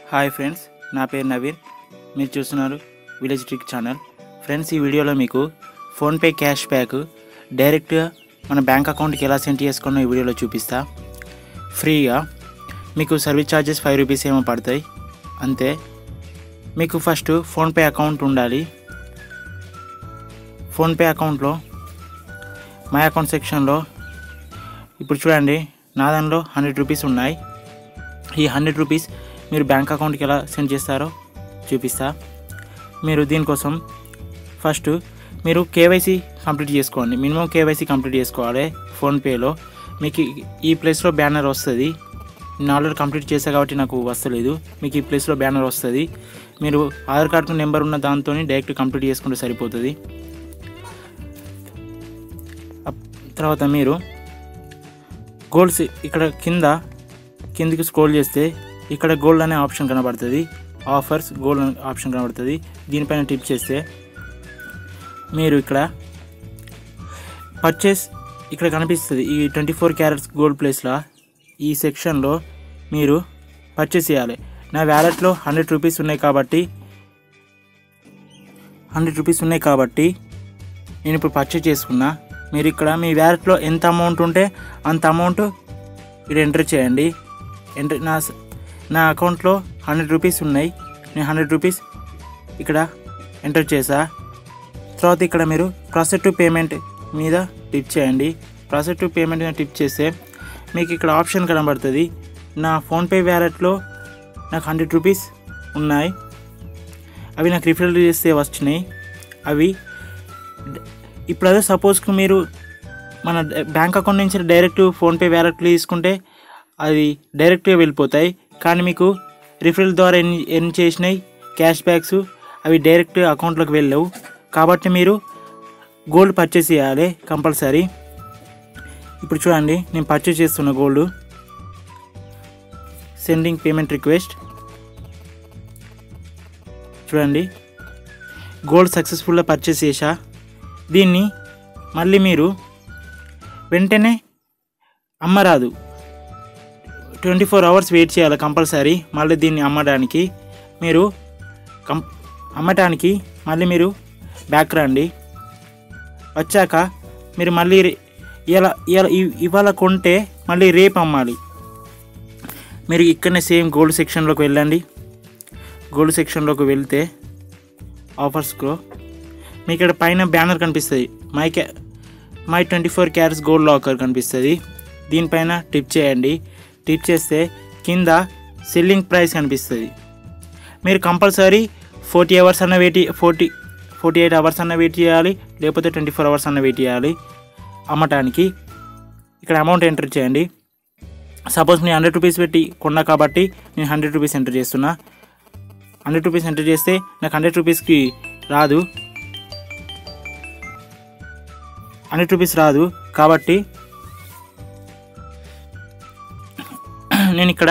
Hi friends, నా పేరు నవీన్. మీరు చూస్తున్నారు విలేజ్ ట్రిక్ ఛానల్. ఫ్రెండ్స్, ఈ వీడియోలో మీకు ఫోన్పే క్యాష్ బ్యాక్ డైరెక్ట్గా మన బ్యాంక్ అకౌంట్కి ఎలా సెండ్ చేసుకోవాలో ఈ వీడియోలో చూపిస్తా. ఫ్రీగా మీకు సర్వీస్ ఛార్జెస్ 5 రూపీస్ ఏమో పడతాయి అంతే. మీకు ఫస్ట్ ఫోన్పే అకౌంట్ ఉండాలి. ఫోన్పే అకౌంట్లో మై అకౌంట్ సెక్షన్లో ఇప్పుడు చూడండి, నా దానిలో 100 రూపీస్ ఉన్నాయి. ఈ 100 రూపీస్ మీరు బ్యాంక్ అకౌంట్కి ఎలా సెండ్ చేస్తారో చూపిస్తా. మీరు దీనికోసం ఫస్ట్ మీరు కేవైసీ కంప్లీట్ చేసుకోండి. మినిమం కేవైసీ కంప్లీట్ చేసుకోవాలి. ఫోన్పేలో మీకు ఈ ప్లేస్లో బ్యానర్ వస్తుంది. నేను ఆల్రెడీ కంప్లీట్ చేసా కాబట్టి నాకు వస్తలేదు. మీకు ఈ ప్లేస్లో బ్యానర్ వస్తుంది. మీరు ఆధార్ కార్డు నెంబర్ ఉన్న దాంతో డైరెక్ట్ కంప్లీట్ చేసుకుంటే సరిపోతుంది. తర్వాత మీరు గోల్డ్స్ ఇక్కడ కిందికి స్క్రోల్ చేస్తే ఇక్కడ గోల్డ్ అనే ఆప్షన్ కనబడుతుంది. ఆఫర్స్ గోల్డ్ అనే ఆప్షన్ కనబడుతుంది. దీనిపైన టిప్ చేస్తే మీరు ఇక్కడ పర్చేస్ ఇక్కడ కనిపిస్తుంది. ఈ 24 క్యారెట్స్ గోల్డ్ ప్లేస్లో ఈ సెక్షన్లో మీరు పర్చేస్ చేయాలి. నా వ్యాలెట్లో 100 రూపీస్ ఉన్నాయి కాబట్టి నేను ఇప్పుడు పర్చేస్ చేసుకున్నా. మీరు ఇక్కడ మీ వ్యాలెట్లో ఎంత అమౌంట్ ఉంటే అంత అమౌంట్ ఇక్కడ ఎంటర్ చేయండి. నా అకౌంట్లో 100 రూపీస్ ఉన్నాయి. నేను 100 రూపీస్ ఇక్కడ ఎంటర్ చేసా. తర్వాత ఇక్కడ మీరు ప్రాసెస్ టు పేమెంట్ మీద టిప్ చేయండి. ప్రాసెస్ టు పేమెంట్ మీద టిప్ చేస్తే మీకు ఇక్కడ ఆప్షన్ కనబడుతుంది. నా ఫోన్పే వ్యాలెట్లో నాకు 100 రూపీస్ ఉన్నాయి. అవి నాకు రిఫర్ చేస్తే వచ్చినాయి. అవి ఇప్పుడు అదే సపోజ్కి మీరు మన బ్యాంక్ అకౌంట్ నుంచి డైరెక్ట్ ఫోన్పే వ్యాలెట్లో తీసుకుంటే అది డైరెక్ట్గా వెళ్ళిపోతాయి. కానీ మీకు రిఫరల్ ద్వారా ఎన్ని చేసినాయి క్యాష్ బ్యాక్స్ అవి డైరెక్ట్ అకౌంట్లోకి వెళ్ళవు. కాబట్టి మీరు గోల్డ్ పర్చేస్ చేయాలి కంపల్సరీ. ఇప్పుడు చూడండి, నేను పర్చేస్ చేస్తున్న గోల్డ్. Sending payment request. చూడండి, గోల్డ్ సక్సెస్ఫుల్గా పర్చేస్ చేశా. దీన్ని మళ్ళీ మీరు వెంటనే అమ్మరాదు. 24 అవర్స్ వెయిట్ చేయాలి కంపల్సరీ. మళ్ళీ దీన్ని అమ్మడానికి మళ్ళీ మీరు బ్యాక్ రండి. వచ్చాక మీరు మళ్ళీ ఇవాళ కొంటే మళ్ళీ రేపు అమ్మాలి. మీరు ఇక్కడనే సేమ్ గోల్డ్ సెక్షన్లోకి వెళ్ళండి. గోల్డ్ సెక్షన్లోకి వెళ్తే ఆఫర్స్లో మీకు ఇక్కడ పైన బ్యానర్ కనిపిస్తుంది. మై 24 క్యారెట్స్ గోల్డ్ లాకర్ కనిపిస్తుంది. దీనిపైన టిప్ చేయండి. టిప్ చేస్తే కింద సెల్లింగ్ ప్రైస్ కనిపిస్తుంది. మీరు కంపల్సరీ 48 అవర్స్ అన్న వెయిట్ చేయాలి, లేకపోతే 24 అవర్స్ అన్న వెయిట్ చేయాలి అమ్మటానికి. ఇక్కడ అమౌంట్ ఎంటర్ చేయండి. సపోజ్ నేను 100 రూపీస్ పెట్టి కొన్నా కాబట్టి నేను 100 రూపీస్ ఎంటర్ చేస్తున్నా. 100 రూపీస్ ఎంటర్ చేస్తే నాకు 100 రూపీస్కి రాదు. 100 రూపీస్ రాదు కాబట్టి నేను ఇక్కడ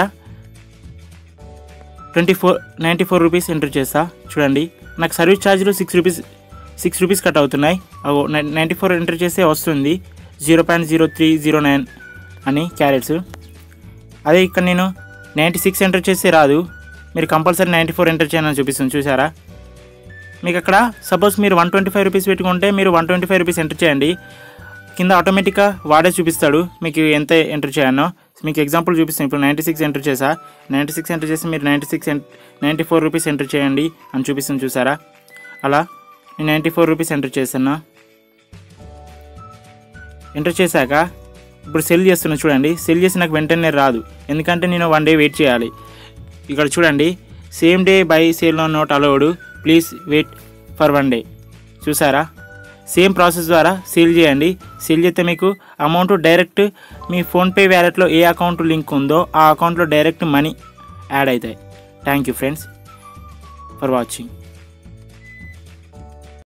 94 రూపీస్ ఎంటర్ చేస్తా. చూడండి, నాకు సర్వీస్ ఛార్జీలు 6 రూపీస్ కట్ అవుతున్నాయి. 94 ఎంటర్ చేస్తే వస్తుంది 0.0309 అని క్యారెట్స్. అదే ఇక్కడ నేను 96 ఎంటర్ చేస్తే రాదు. మీరు కంపల్సరీ 94 ఎంటర్ చేయాలని చూపిస్తుంది. చూసారా? మీకు అక్కడ సపోజ్ మీరు 125 రూపీస్ పెట్టుకుంటే మీరు 125 రూపీస్ ఎంటర్ చేయండి. కింద ఆటోమేటిక్గా వాడే చూపిస్తాడు మీకు ఎంత ఎంటర్ చేయాలో. మీకు ఎగ్జాంపుల్ చూపిస్తాను. ఇప్పుడు 96 ఎంటర్ చేసా. 96 ఎంటర్ చేసి మీరు 94 రూపీస్ ఎంటర్ చేయండి అని చూపిస్తుంది. చూసారా? అలా నేను 94 రూపీస్ ఎంటర్ చేస్తున్నా. ఎంటర్ చేశాక ఇప్పుడు సెల్ చేస్తున్నా. చూడండి, సెల్ చేసి నాకు వెంటనే రాదు, ఎందుకంటే నేను 1 డే వెయిట్ చేయాలి. ఇక్కడ చూడండి, same day buy sell not allowed, please wait for 1 day. చూసారా? సేమ్ ప్రాసెస్ ద్వారా సేల్ చేయండి. సేల్ చేస్తే మీకు అమౌంట్ డైరెక్ట్ మీ ఫోన్పే వ్యాలెట్లో ఏ అకౌంట్ లింక్ ఉందో ఆ అకౌంట్లో డైరెక్ట్ మనీ యాడ్ అవుతాయి. Thank you friends for watching.